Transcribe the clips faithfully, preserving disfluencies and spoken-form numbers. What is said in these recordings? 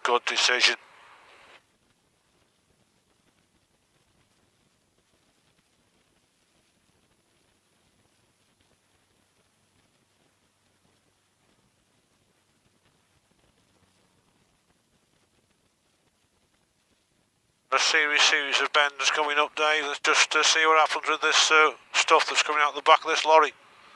Good decision. A series series of bends coming up, Dave. Let's just uh, see what happens with this uh, stuff that's coming out the back of this lorry.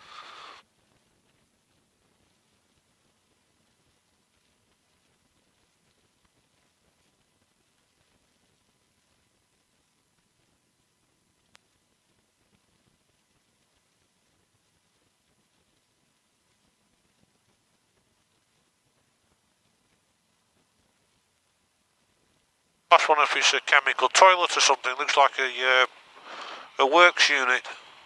That's one of his uh, chemical toilets or something. Looks like a, uh, a works unit.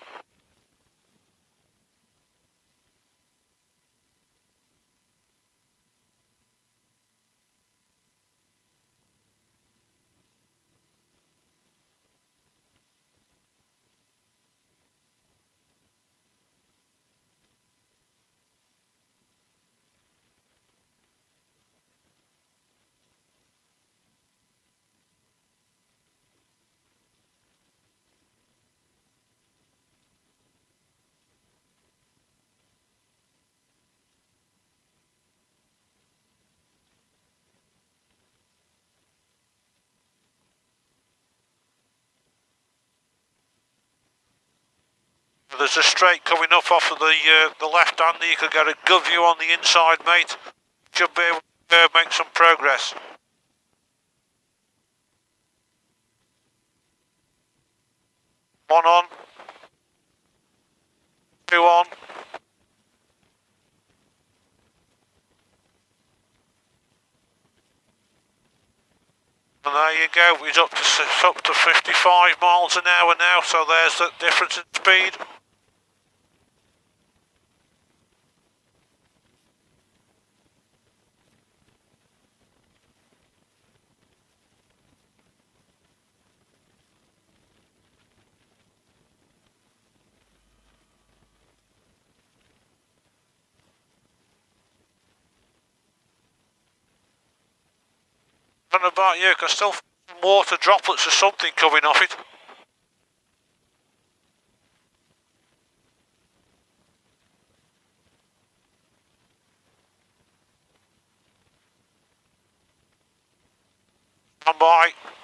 There's a straight coming up off of the uh, the left hander. You could get a good view on the inside, mate. Should be able to uh, make some progress. One on. Two on. And there you go. He's up to up to fifty-five miles an hour now. So there's the difference in speed. I don't know about you, I can still feel water droplets or something coming off it. Stand by.